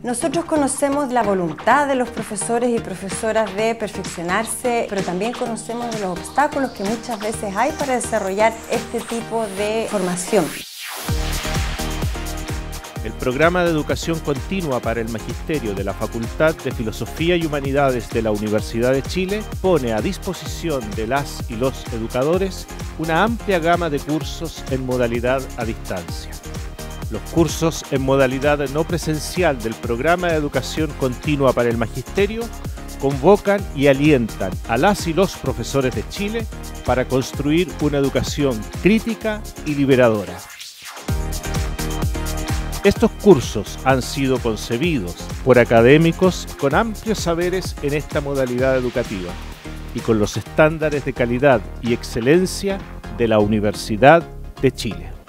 Nosotros conocemos la voluntad de los profesores y profesoras de perfeccionarse, pero también conocemos de los obstáculos que muchas veces hay para desarrollar este tipo de formación. El programa de educación continua para el Magisterio de la Facultad de Filosofía y Humanidades de la Universidad de Chile pone a disposición de las y los educadores una amplia gama de cursos en modalidad a distancia. Los cursos en modalidad no presencial del programa de educación continua para el Magisterio convocan y alientan a las y los profesores de Chile para construir una educación crítica y liberadora. Estos cursos han sido concebidos por académicos con amplios saberes en esta modalidad educativa y con los estándares de calidad y excelencia de la Universidad de Chile.